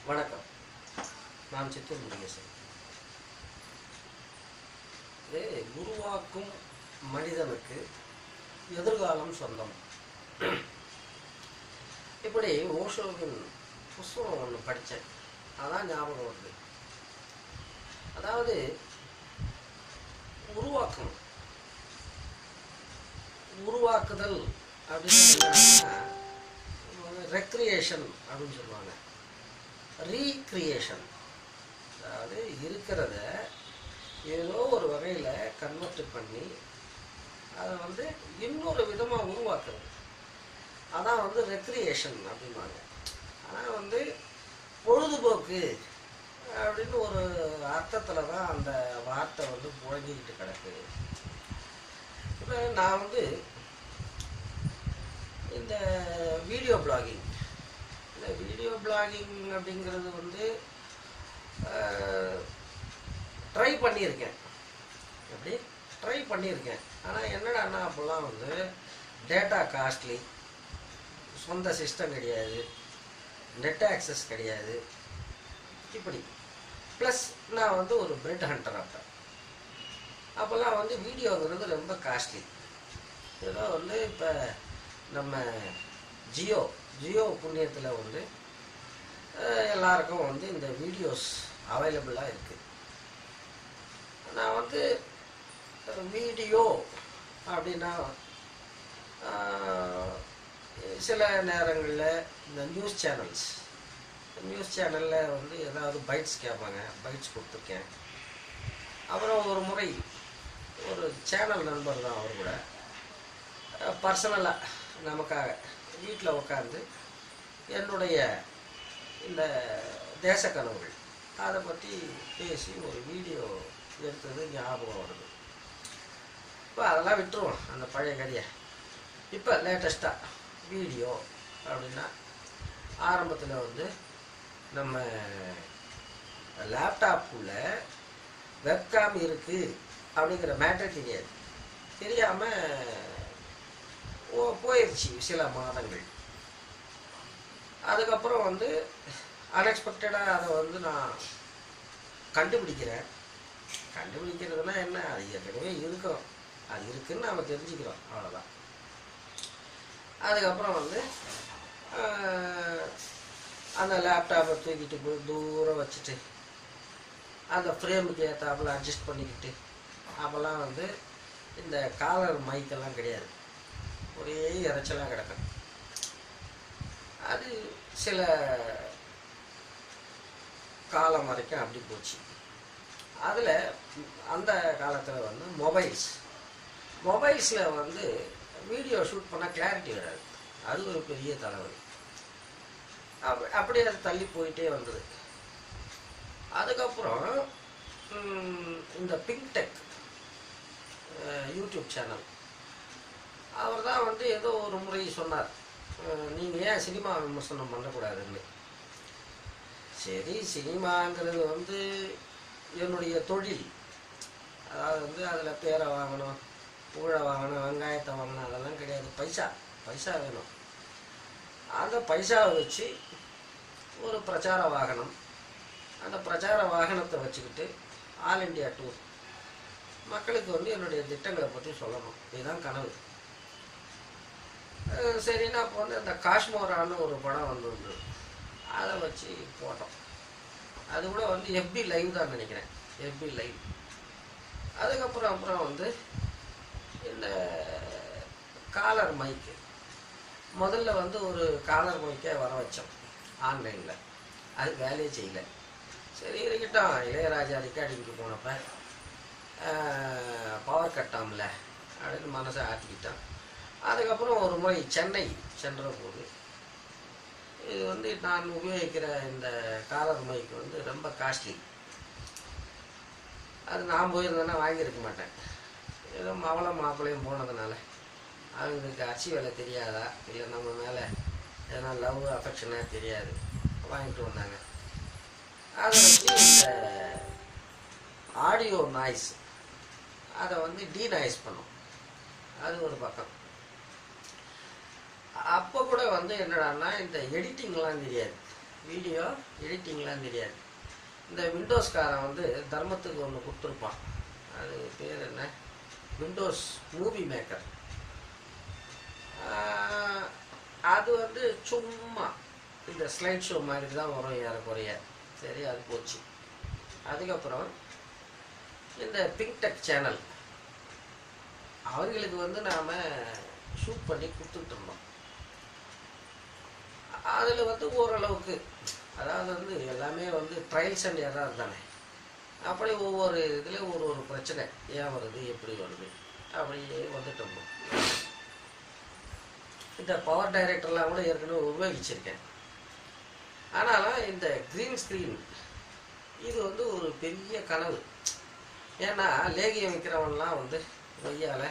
வணக்கம். நான் சித்தூர் முருகேசன். உருவாக்கும் மனிதனுக்கு எதிர்காலம் சொந்தம். இப்படி ஓஷோவின் புஸ்தகம் ஒன்று படித்தேன். அதான் ஞாபகம் வருது. அதாவது உருவாக்குதல் அப்படின்னா ரெக்ரியேஷன் அப்படின்னு சொல்லுவாங்க. ரீக்ரியேஷன், அதாவது இருக்கிறத ஏதோ ஒரு வகையில் கன்வெர்ட் பண்ணி அதை இன்னொரு விதமாக உருவாக்குறது. அதான் ரெக்ரியேஷன் அப்படின்வாங்க. ஆனால் பொழுதுபோக்கு அப்படின்னு ஒரு அர்த்தத்தில் தான் அந்த வார்த்தை புழங்கிக்கிட்டு கிடக்கு. இப்போ நான் இந்த வீடியோ பிளாகிங் அப்படிங்கிறது ட்ரை பண்ணியிருக்கேன். ட்ரை பண்ணியிருக்கேன். ஆனால் என்னடான்னா அப்போல்லாம் டேட்டா காஸ்ட்லி, சொந்த சிஸ்டம் கிடையாது, நெட் ஆக்சஸ் கிடையாது. இப்படி ப்ளஸ் நான் ஒரு பிரெட் ஹண்டர். அப்போல்லாம் வீடியோங்கிறது ரொம்ப காஸ்ட்லி. ஏதோ இப்போ நம்ம ஜியோ புண்ணியத்தில் எல்லாருக்கும் இந்த வீடியோஸ் அவைலபிளாக இருக்குது. நான் வீடியோ அப்படின்னா சில நேரங்களில் இந்த நியூஸ் சேனலில் ஏதாவது பைட்ஸ் கேட்பாங்க, பைட்ஸ் கொடுத்துருக்கேன். அப்புறம் ஒரு முறை ஒரு சேனல் நண்பர் தான், அவர் கூட பர்சனலாக நமக்காக வீட்டில் உட்காந்து என்னுடைய இந்த தேச கனவுகள் அதை பற்றி பேசி ஒரு வீடியோ எடுத்தது ஞாபகம் வருது. இப்போ அதெல்லாம் விட்டுருவோம், அந்த பழைய கதையை. இப்போ லேட்டஸ்ட்டாக வீடியோ அப்படின்னா ஆரம்பத்தில் நம்ம லேப்டாப்புக்குள்ள வெப்காம் இருக்குது அப்படிங்கிற மேட்டர் தெரியாமல் போயிடுச்சு சில மாதங்கள். அதுக்கப்புறம் அன்எக்ஸ்பெக்டடாக அதை நான் கண்டுபிடிக்கிறதுனா என்ன, அது ஏற்கனவே இருக்கும், அது இருக்குன்னு நம்ம தெரிஞ்சுக்கிறோம், அவ்வளோதான். அதுக்கப்புறம் அந்த லேப்டாப்பை தூக்கிட்டு போய் தூரம் வச்சுட்டு அந்த ஃப்ரேமுக்கு ஏற்றாப்புல அட்ஜஸ்ட் பண்ணிக்கிட்டு, அப்போல்லாம் இந்த காலர் மைக்கெல்லாம் கிடையாது, ஒரே இறைச்சலாக கிடக்கும். அது சில காலம் வரைக்கும் அப்படி போச்சு. அதில் அந்த காலத்தில் மொபைல்ஸில் வீடியோ ஷூட் பண்ணால் கிளாரிட்டி வராது. அது ஒரு பெரிய தலைவலி. அப்படியே அது தள்ளி போயிட்டே வந்தது. அதுக்கப்புறம் இந்த பிங்டெக் யூடியூப் சேனல், அவர் தான் ஏதோ ஒரு முறை சொன்னார், நீங்கள் ஏன் சினிமா விமர்சனம் பண்ணக்கூடாதுன்னு. சரி, சினிமாங்கிறது என்னுடைய தொழில். அதாவது அதில் பேரை வாங்கணும், புகழை வாங்கணும், வெங்காயத்தை வாங்கணும், அதெல்லாம் கிடையாது. பைசா வேணும். அந்த பைசாவை வச்சு ஒரு பிரச்சார வாகனம், அந்த பிரச்சார வாகனத்தை வச்சுக்கிட்டு ஆல் இண்டியா டூர், மக்களுக்கு என்னுடைய திட்டங்களை பற்றி சொல்லணும். இதுதான் கனவு. சரின்னா அப்போ அந்த காஷ்மோரான்னு ஒரு படம் வந்திருந்தது, அதை வச்சு போட்டோம். அது கூட எஃபி லைவ் தான் நினைக்கிறேன், எஃபி லைவ். அதுக்கப்புறம் இந்த காலர் மைக்கு, முதல்ல ஒரு காலர் மைக்கே வர வச்சோம் ஆன்லைனில். அது வேலையே செய்யலை. சரி இருக்கட்டும், இளையராஜா ரெக்கார்டிங்க்கு போனப்போ பவர் கட்டாமல அப்படின்னு மனசை ஆட்டிக்கிட்டோம். அதுக்கப்புறம் ஒரு முறை சென்னை சென்ற போது இது நான் உபயோகிக்கிற இந்த காலர் மைக்கு ரொம்ப காஸ்ட்லி. அது நான் போயிருந்தேன்னா வாங்கியிருக்க மாட்டேன். ஏதோ மாப்பிள்ளையும் போனதுனால அவங்களுக்கு அரிசி வேலை தெரியாதா, இல்லை நம்ம மேலே எதனா லவ் அஃபெக்ஷனாக தெரியாது, வாங்கிட்டு வந்தாங்க. அதை வச்சு இந்த ஆடியோ நாய்ஸ் அதை டீநாய்ஸ் பண்ணும். அது ஒரு பக்கம். அப்போ கூட என்னடான்னா இந்த எடிட்டிங்லாம் தெரியாது. வீடியோ எடிட்டிங்லாம் தெரியாது. இந்த விண்டோஸ்காரன் வந்து தர்மத்துக்கு ஒன்று கொடுத்துருப்பான், அது பேர் என்ன, விண்டோஸ் மூவி மேக்கர். அது வந்து சும்மா இந்த ஸ்லைட் ஷோ மாதிரி தான் வரும் ஏறக்குறைய. சரி, அது போச்சு. அதுக்கப்புறம் இந்த பிங்டெக் சேனல் அவங்களுக்கு வந்து நாம் ஷூட் பண்ணி கொடுத்துட்டு இருந்தோம். அதில் வந்து ஓரளவுக்கு, அதாவது வந்து எல்லாமே வந்து ட்ரையல்ஸ் அண்ட் எரர் தானே. அப்படி ஒவ்வொரு இதில் ஒரு பிரச்சனை ஏன் வருது, எப்படி வருது, அப்படியே வந்துட்டு இருந்தோம். இந்த பவர் டைரக்டர்லாம் கூட ஏற்கனவே உபயோகிச்சிருக்கேன். ஆனாலும் இந்த க்ரீன் ஸ்க்ரீன் இது வந்து ஒரு பெரிய கனவு. ஏன்னா லேகியம் விற்கிறவன்லாம் வந்து கொய்யால்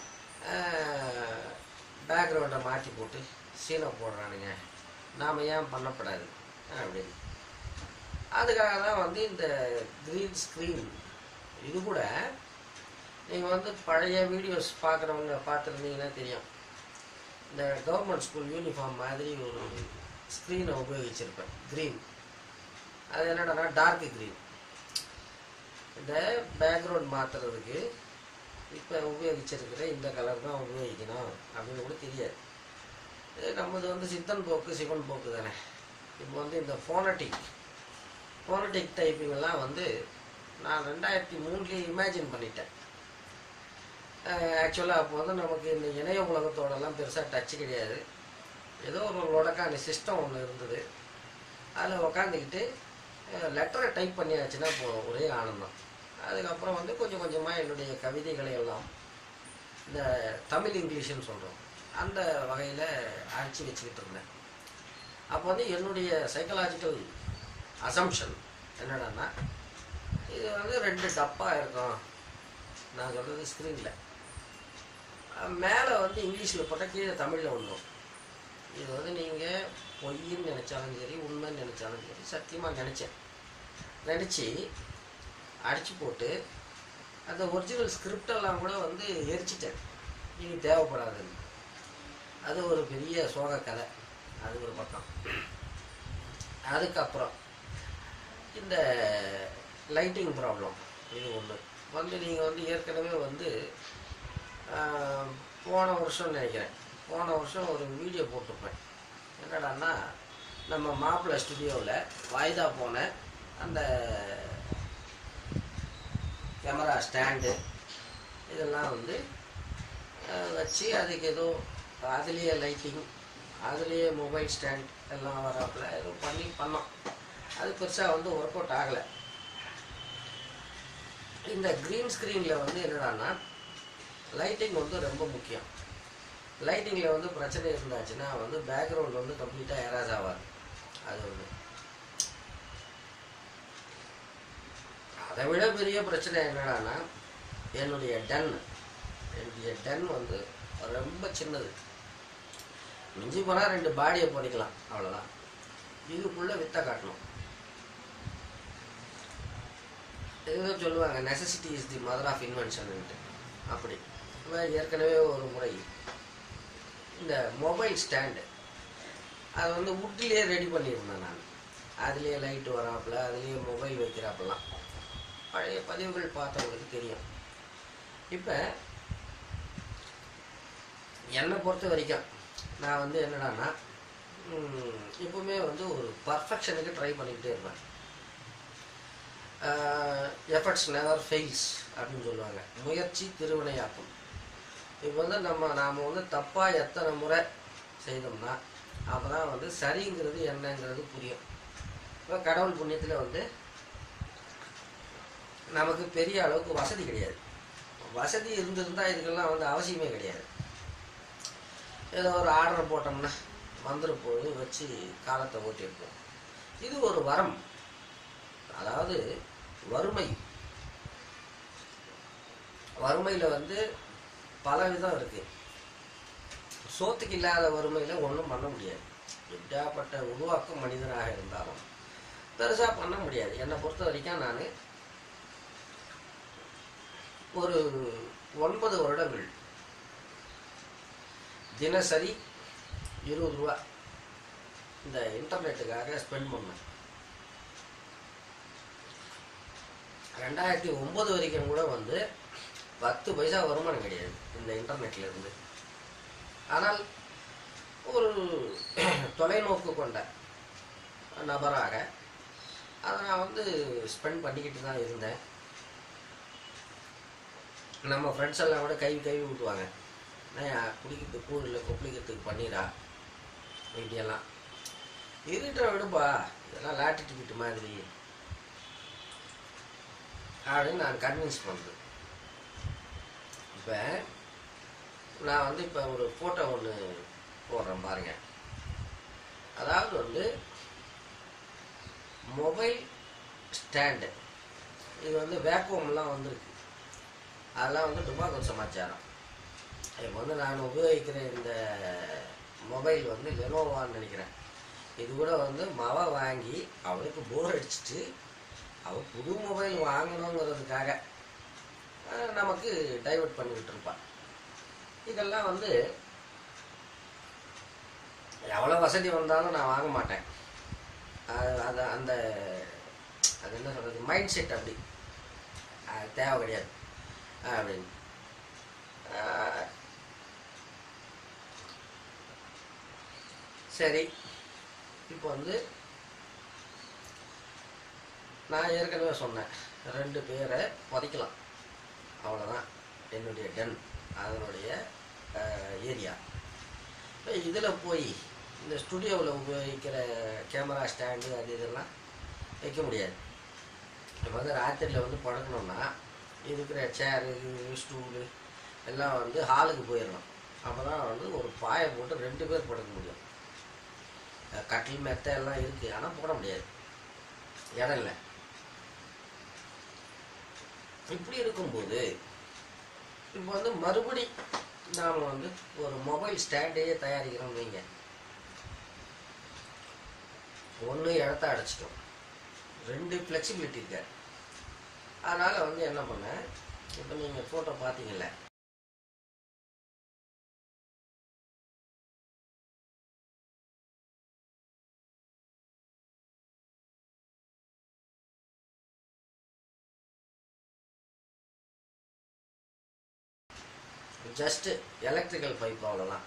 பேக்ரவுண்டை மாற்றி போட்டு சீனை போடுறானுங்க, நாம் ஏன் பண்ணப்படாது அப்படின்னு. அதுக்காக தான் வந்து இந்த க்ரீன் ஸ்க்ரீன். இது கூட நீங்கள் வந்து பழைய வீடியோஸ் பார்க்குறவங்க பார்த்துருந்தீங்கன்னா தெரியும், இந்த கவர்மெண்ட் ஸ்கூல் யூனிஃபார்ம் மாதிரி ஒரு ஸ்க்ரீனை உபயோகிச்சிருப்பேன், க்ரீன். அது என்னடனா டார்க் க்ரீன். இந்த பேக்ரவுண்ட் மாற்றுறதுக்கு இப்போ உபயோகிச்சிருக்கிற இந்த கலர் தான் உபயோகிக்கணும் அப்படின்னு கூட தெரியாது. நம்மது வந்து சித்தன் போக்கு சிவன் போக்கு தானே. இப்போ வந்து இந்த ஃபோனட்டிக் டைப்பிங்கெல்லாம் வந்து நான் 2003 இமேஜின் பண்ணிட்டேன். ஆக்சுவலாக அப்போ வந்து நமக்கு இந்த இணைய உலகத்தோடலாம் பெருசாக டச்சு கிடையாது. ஏதோ ஒரு லொடக்கான சிஸ்டம் ஒன்று இருந்தது, அதில் உக்காந்துக்கிட்டு லெட்டரை டைப் பண்ணியாச்சுன்னா ஒரே ஆனந்தம். அதுக்கப்புறம் வந்து கொஞ்சம் கொஞ்சமாக என்னுடைய கவிதைகளை எல்லாம் இந்த தமிழ் இங்கிலீஷ்னு சொல்கிறோம் அந்த வகையில் அடித்து வச்சுக்கிட்டு இருந்தேன். அப்போ வந்து என்னுடைய சைக்கலாஜிக்கல் அசம்ஷன் என்னடான்னா, இது வந்து 2 டப்பா இருக்கும். நான் சொல்கிறது ஸ்க்ரீனில் மேலே வந்து இங்கிலீஷில் போட்டால் கீழே தமிழில் வந்துடும். இது வந்து நீங்கள் பொய்ன்னு நினச்சாலும் சரி, உண்மைன்னு நினச்சாலும் சரி, சத்தியமாக நினச்சி அடித்து போட்டு அந்த ஒரிஜினல் ஸ்கிரிப்டெல்லாம் கூட வந்து எரிச்சிட்டேன், இனி தேவைப்படாதுன்னு. அது ஒரு பெரிய சோக கதை, அது ஒரு பக்கம். அதுக்கப்புறம் இந்த லைட்டிங் ப்ராப்ளம் இது ஒன்று வந்து நீங்கள் வந்து ஏற்கனவே வந்து போன வருஷம் நினைக்கிறேன், போன வருஷம் ஒரு வீடியோ போட்டிருப்பேன். என்னடான்னா, நம்ம மாப்பிள்ளை ஸ்டுடியோவில் வாய்தா போன அந்த கேமரா ஸ்டாண்டு இதெல்லாம் வந்து வச்சு அதுக்கு ஏதோ அதுலேயே லைட்டிங், அதுலேயே மொபைல் ஸ்டாண்ட் எல்லாம் வராப்புல ஏதோ பண்ணோம். அது பெருசாக வந்து ஒர்க் அவுட் ஆகலை. இந்த க்ரீன் ஸ்க்ரீனில் வந்து என்னடான்னா, லைட்டிங் வந்து ரொம்ப முக்கியம். லைட்டிங்கில் வந்து பிரச்சனை இருந்தாச்சுன்னா வந்து பேக்ரவுண்ட் வந்து கம்ப்ளீட்டாக எராஸ் ஆகாது. அது ஒன்று. அதை விட பெரிய பிரச்சனை என்னடான்னா, என்னுடைய டன் வந்து ரொம்ப சின்னது. மிஞ்சி போனால் 2 பாடியை பண்ணிக்கலாம், அவ்வளோதான். இதுக்குள்ளே வித்தை காட்டணும். இதுதான் சொல்லுவாங்க, necessity is the mother of இன்வென்ஷன்ட்டு. அப்படி ஏற்கனவே ஒரு முறை இந்த மொபைல் ஸ்டாண்டு அது வந்து வுட்லேயே ரெடி பண்ணியிருந்தேன் நான். அதுலேயே லைட்டு வராப்புல, அதுலேயே மொபைல் வைக்கிறாப்பெல்லாம் பழைய பதிவுகள் பார்த்தவங்களுக்கு தெரியும். இப்போ என்னை பொறுத்த வரைக்கும் நான் வந்து என்னடான்னா, எப்பவுமே வந்து ஒரு பர்ஃபெக்ஷனுக்கு ட்ரை பண்ணிக்கிட்டே இருப்பேன். எஃபர்ட்ஸ் நெவர் ஃபெயில்ஸ் அப்படின்னு சொல்லுவாங்க, முயற்சி திருவினையாக்கும். இப்போ வந்து நாம் வந்து தப்பாக எத்தனை முறை செய்தோம்னா அப்போ தான் வந்து சரிங்கிறது என்னங்கிறது புரியும். இப்போ கடவுள் புண்ணியத்தில் வந்து நமக்கு பெரிய அளவுக்கு வசதி கிடையாது. வசதி இருந்திருந்தால் இதுக்கெல்லாம் வந்து அவசியமே கிடையாது. ஏதோ ஒரு ஆர்டர் போட்டோம்னா வந்துருப்போது வச்சு காலத்தை ஓட்டியிருப்போம். இது ஒரு வரம். அதாவது வறுமையில் வந்து பல விதம் இருக்குது. சோத்துக்கு இல்லாத வறுமையில் ஒன்றும் பண்ண முடியாது. எப்படியாப்பட்ட உருவாக்கும் மனிதனாக இருந்தாலும் பெருசாக பண்ண முடியாது. என்னை பொறுத்த வரைக்கும் நான் ஒரு 9 வருடங்கள் தினசரி 20 ரூபா இந்த இன்டர்நெட்டுக்காக ஸ்பெண்ட் பண்ணேன். 2009 வரைக்கும் கூட வந்து 10 பைசா வருமானம் கிடையாது இந்த இன்டர்நெட்ல இருந்து. ஆனால் ஒரு தொலைநோக்கு கொண்ட நபராக அதை நான் வந்து ஸ்பெண்ட் பண்ணிக்கிட்டு தான் இருந்தேன். நம்ம ஃப்ரெண்ட்ஸ் எல்லாம் கூட கை விட்டுவாங்க, நான் குடிக்கிறதுக்கு கூழ் இல்லை கொப்பளிக்கிறதுக்கு பண்ணிடா இப்படியெல்லாம் இருட்ட விடுப்பா, இதெல்லாம் லாட்டி டிக்கெட்டு மாதிரி அப்படின்னு நான் கன்வின்ஸ் பண்ணுறது. இப்போ நான் வந்து இப்போ ஒரு ஃபோட்டோ ஒன்று போடுறேன் பாருங்க. அதாவது வந்து மொபைல் ஸ்டாண்டு, இது வந்து வேக்குவம்லாம் வந்துருக்கு, அதெல்லாம் வந்து டுபாக்கூர் சமாச்சாரம். இப்போ வந்து நான் உபயோகிக்கிற இந்த மொபைல் வந்து லெனோவான்னு நினைக்கிறேன். இது கூட வந்து வாங்கி அவளுக்கு போர் அடிச்சுட்டு அவள் புது மொபைல் வாங்கணுங்கிறதுக்காக நமக்கு டைவர்ட் பண்ணிக்கிட்டு இருப்பாள். இதெல்லாம் வந்து எவ்வளோ வசதி வந்தாலும் நான் வாங்க மாட்டேன். அது அந்த அது என்ன சொல்கிறது, மைண்ட் செட் அப்படி, அது தேவை கிடையாது அப்படின்னு. சரி, இப்போ வந்து நான் ஏற்கனவே சொன்னேன், 2 பேரை புதைக்கலாம், அவ்வளோதான் என்னுடைய டன், அதனுடைய ஏரியா. இப்போ இதில் போய் இந்த ஸ்டுடியோவில் உபயோகிக்கிற கேமரா ஸ்டாண்டு அது இதெல்லாம் வைக்க முடியாது. இப்போ வந்து ராத்திரியில் வந்து படுக்கணும்னா இருக்கிற சேரு ஸ்டூலு எல்லாம் வந்து ஹாலுக்கு போயிடணும். அப்போ தான் வந்து ஒரு பாயை போட்டு 2 பேர் படுக்க முடியும். கட்டில் மெத்தை எல்லாம் இருக்குது, ஆனால் போட முடியாது, இடம் இல்லை. இப்படி இருக்கும்போது இப்போ வந்து மறுபடி நாம் வந்து ஒரு மொபைல் ஸ்டாண்டையே தயாரிக்கிறோம் வைங்க. ஒன்று இடத்த அடைச்சிட்டோம், 2 ஃப்ளெக்சிபிலிட்டி இருக்காது. அதனால் வந்து என்ன பண்ணேன், இப்போ நீங்கள் ஃபோட்டோ பார்த்தீங்கல்ல, ஜஸ்ட்டு எலக்ட்ரிக்கல் பைப் அவ்வளோதான்.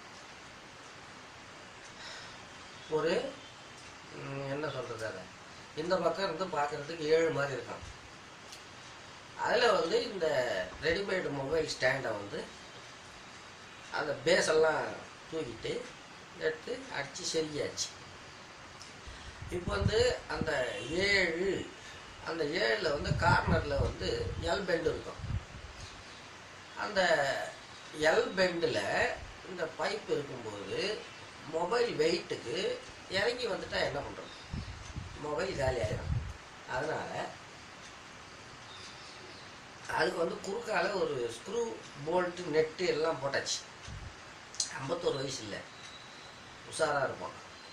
ஒரு என்ன சொல்கிறது, அதை இந்த பக்கம் இருந்து பார்க்குறதுக்கு 7 மாதிரி இருக்கும். அதில் வந்து இந்த ரெடிமேடு மொபைல் ஸ்டாண்டை வந்து அந்த பேஸெல்லாம் தூக்கிட்டு எடுத்து அடித்து செருகியாச்சு. இப்போ வந்து அந்த 7 வந்து கார்னரில் வந்து எல் பெண்டு இருக்கும். அந்த எல் பெண்டில் இந்த பைப் இருக்கும்போது மொபைல் வெயிட்டுக்கு இறங்கி வந்துட்டா என்ன பண்ணுறது, மொபைல் காலி ஆகிடும். அதனால் அதுக்கு வந்து குறுக்கால ஒரு ஸ்க்ரூ போல்ட்டு நெட்டு எல்லாம் போட்டாச்சு. 51 வயசு இல்லை, உஷாராக இருப்போம்.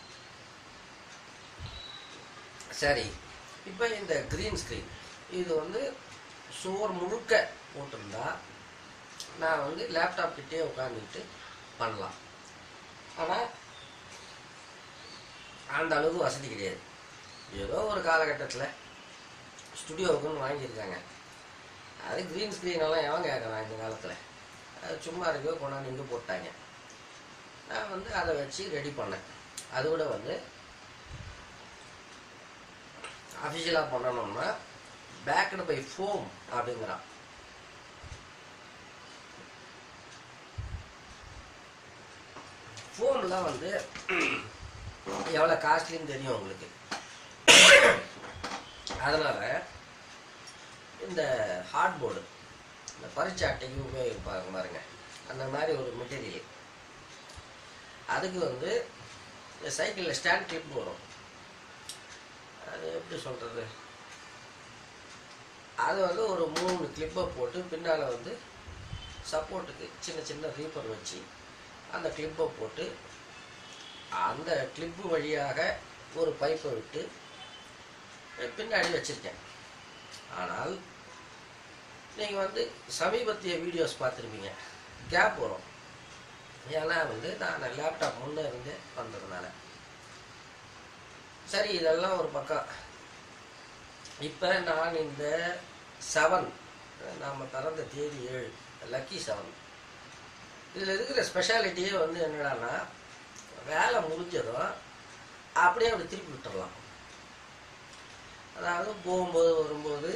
சரி, இப்போ இந்த க்ரீன் ஸ்க்ரீன் இது வந்து சுவர் முழுக்க போட்டிருந்தா நான் வந்து லேப்டாப் கிட்டே உட்காந்துக்கிட்டு பண்ணலாம். ஆனால் அந்த அளவுக்கு வசதி கிடையாது. ஏதோ ஒரு காலகட்டத்தில் ஸ்டுடியோவுக்குன்னு வாங்கியிருக்காங்க. அது க்ரீன் ஸ்க்ரீனெல்லாம் எவன் கேட்குறான் இந்த காலத்தில், அது சும்மா இருக்கோ கொண்டாந்து இங்கே போட்டாங்க. நான் வந்து அதை வச்சு ரெடி பண்ணேன். அதோட வந்து அஃபிஷியலாக பண்ணணும்னா பேக்டு பை ஃபோம் அப்படிங்கிறான். ஃபோம்லாம் வந்து எவ்வளோ காஸ்ட்லின்னு தெரியும் உங்களுக்கு. அதனால் இந்த ஹார்ட்போர்டு, இந்த பரீட்சை அட்டைக்கு உபயோகிப்பாங்க பாருங்க, அந்த மாதிரி ஒரு மெட்டீரியல். அதுக்கு வந்து இந்த சைக்கிளில் ஸ்டாண்ட் கிளிப் வரும், அது எப்படி சொல்கிறது, அது வந்து ஒரு 3 கிளிப்பை போட்டு பின்னால் வந்து சப்போர்ட்டுக்கு சின்ன சின்ன ரீப்பர் வச்சு அந்த கிளிப்பை போட்டு அந்த கிளிப்பு வழியாக ஒரு பைப்பை விட்டு பின்னாடி வச்சுருக்கேன். ஆனால் நீங்கள் வந்து சமீபத்திய வீடியோஸ் பார்த்துருப்பீங்க, கேப் வரும். ஏன்னா வந்து நான் லேப்டாப் முன்னே இருந்து வந்ததுனால சரி, இதெல்லாம் ஒரு பக்கம். இப்போ நான் இந்த 7, நாம் பிறந்த தேதி 7, லக்கி 7, இதில் இருக்கிற ஸ்பெஷாலிட்டியே வந்து என்னடான்னா, வேலை முடிஞ்சதும் அப்படியே அப்படி திருப்பி விட்டுடலாம். அதாவது போகும்போது வரும்போது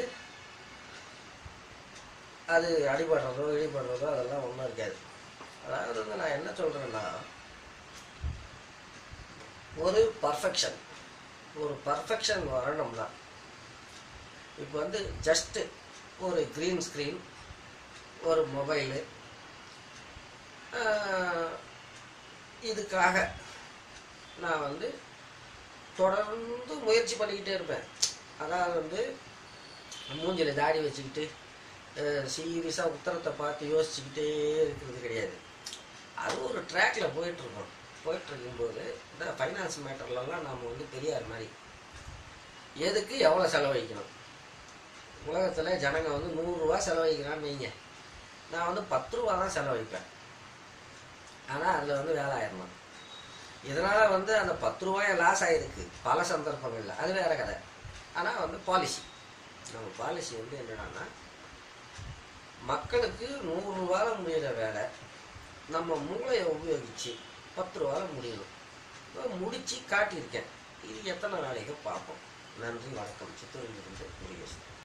அது அடிபடுறதோ இடிபடுறதோ அதெல்லாம் ஒன்றும் இருக்காது. அதாவது வந்து நான் என்ன சொல்கிறேன்னா, ஒரு பர்ஃபெக்ஷன் வரணும்னா, இப்போ வந்து ஜஸ்ட்டு ஒரு க்ரீன் ஸ்க்ரீன், ஒரு மொபைலு, இதுக்காக நான் வந்து தொடர்ந்து முயற்சி பண்ணிக்கிட்டே இருப்பேன். அதாவது வந்து மூஞ்சில் தாடி வச்சுக்கிட்டு சீரியஸாக உத்தரத்தை பார்த்து யோசிச்சுக்கிட்டே இருக்கிறது கிடையாது. அது ஒரு ட்ராக்கில் போயிட்டுருக்கும்போது இந்த ஃபைனான்ஸ் மேட்டர்லலாம் நாம் வந்து பெரியார் மாதிரி எதுக்கு எவ்வளோ செலவழிக்கணும். உலகத்தில் ஜனங்க வந்து 100 ரூபா செலவழிக்கிறான்னு வைங்க, நான் வந்து 10 ரூபா தான் செலவழிப்பேன். ஆனால் அதில் வந்து வேலை ஆயிடணும். இதனால் வந்து அந்த 10 ரூபாயை லாஸ் ஆகிருக்கு பல சந்தர்ப்பங்களில், அது வேறு கதை. ஆனால் வந்து நம்ம பாலிசி வந்து என்னடான்னா, மக்களுக்கு 100 ரூபாயில் முடிகிற வேலை நம்ம மூளையை உபயோகித்து 10 ரூபாயில் முடியணும். முடித்து காட்டியிருக்கேன். இது எத்தனை நாளைக்கு பார்ப்போம். நன்றி, வணக்கம். சித்தூரிலிருந்து முருகேசன்.